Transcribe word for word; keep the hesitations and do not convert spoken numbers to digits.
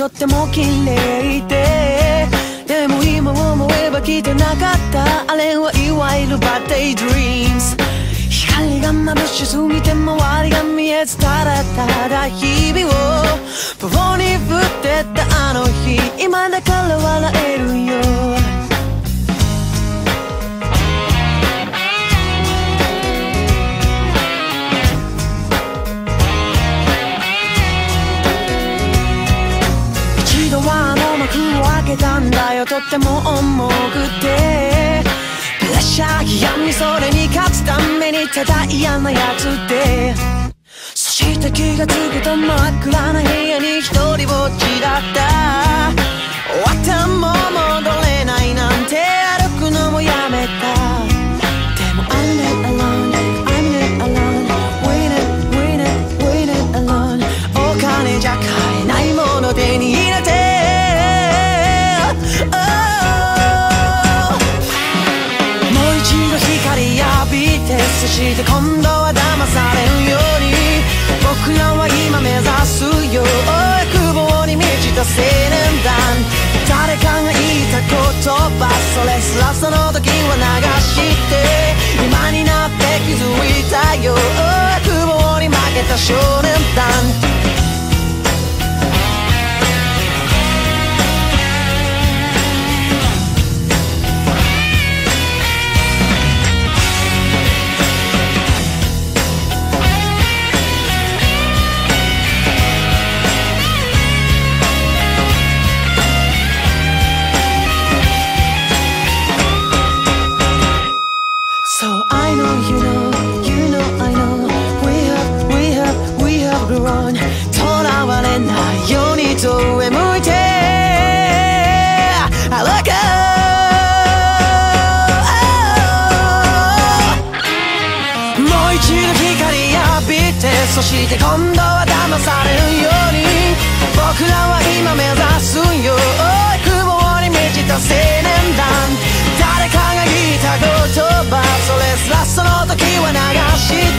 とっても綺麗で、でも今思えば来てなかった。あれはいわゆるバッデイドリームズ。光が眩しすぎて周りが見えず、ただただ日々を棒に振ってたあの日、今だから笑えるよ。一度はあの幕を開けたんだよ、とっても重くて。プレッシャーやみ、それに勝つためにただ嫌なやつで、そして気がつくと真っ暗な部屋に一人ぼっちだった。終わったも戻れないなんて歩くのもやめた。でも I'm not alone, I'm not alone, win it, win it, win it alone。 お金じゃ買えないもの手に入れて、光浴びて、そして今度は騙されるように僕らは今目指すよ。欲望に満ちた青年団。誰かが言った言葉、それすらその時は流して、今になって気づいたよ。欲望に負けた少年団。So I know you know, you know I know, we have, we have, we have grown。 とらわれないようにと上向いて歩こう。もう一度光浴びて、そして今度は騙されるように僕らは今目指すよ。欲望に満ちた青年団。誰かが言った言葉、それすらその時は流して